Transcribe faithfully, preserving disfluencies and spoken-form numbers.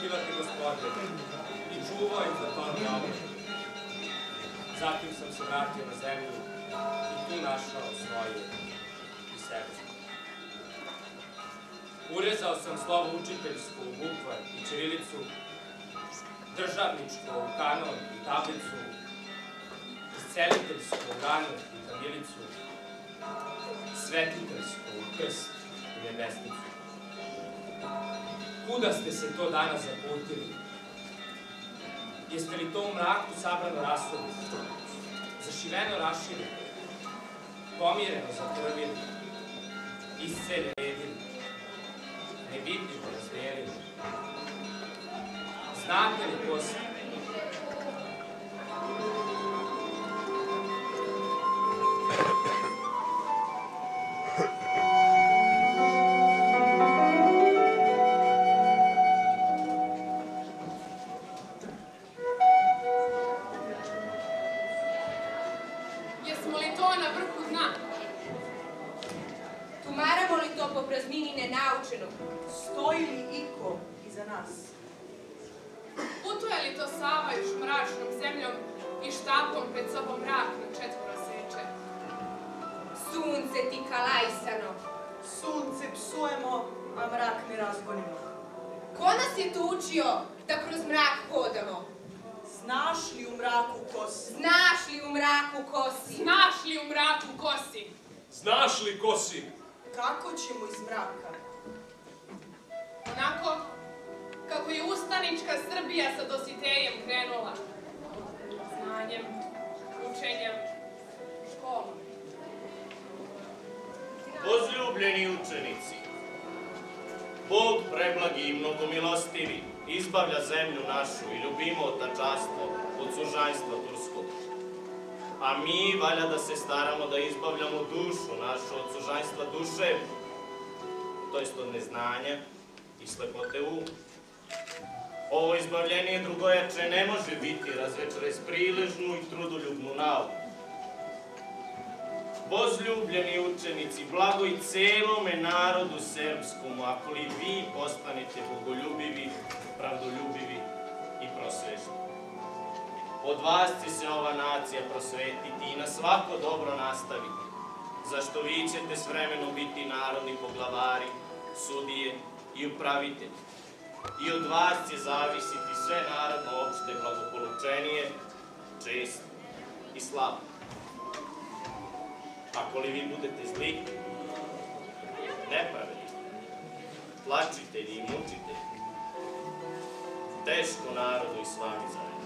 milostivate gospode i čuvao im za to djavo. Zatim sam se vratio na zemlju i tu našao svoje i srce. Urezao sam slovo učiteljsko u bukvar i ćirilicu, državničko u kanon i tablicu, isceliteljsko u ranu i kamilicu, svetiteljsko u krst i nebesnicu. Kuda ste se to danas zaputili? Jeste li to u mraku sabrano rasuli, zašiveno rašili, pomireno zakrvili, iscelje redili, nevidljivo razdijelili? Znate li ko ste? Jesmo li to na vrhu dna? Tumaramo li to po praznini nenaučenog? Stoji li iko iza nas? Putuje li to Sava još mračnom zemljom i štapom pred sobom mrak na četvoro seče? Sunce ti kalajsano. Sunce psujemo, a mrak ne razgonimo. Ko nas je tu učio da kroz mrak hodamo? Znaš li u mraku kosi? Znaš li u mraku kosi? Znaš li u mraku kosi? Znaš li ko si? Kako ćemo iz mraka? Onako kako je ustanička Srbija sa Dositejem krenula. Znanjem, učenjem, školom. Возлюбljeni učenici, Bog preblagi i mnogomilostivi izbavlja zemlju našu i ljubimo otačastvo od sužanjstva turskog. A mi valja da se staramo da izbavljamo dušu našu od sužanjstva duše, to jest od neznanja i slepote uma. Ovo izbavljenje drugojače ne može biti razvečeres priležnu i trudoljubnu nauku. Возлюбljeni učenici, blago i celome narodu srpskomu, ako li vi postanete bogoljubivi, pravdoljubivi i prosvećni. Od vas će se ova nacija prosvetiti i na svako dobro nastaviti, zašto vi ćete s vremenom biti narodni poglavari, sudije i upravitelji. I od vas će zavisiti sve narodno opšte blagopolučenije, čest i slava. Ako li vi budete zli, nepravedni, tlačitelji i mučitelji, teško narodu i s vami zajedno.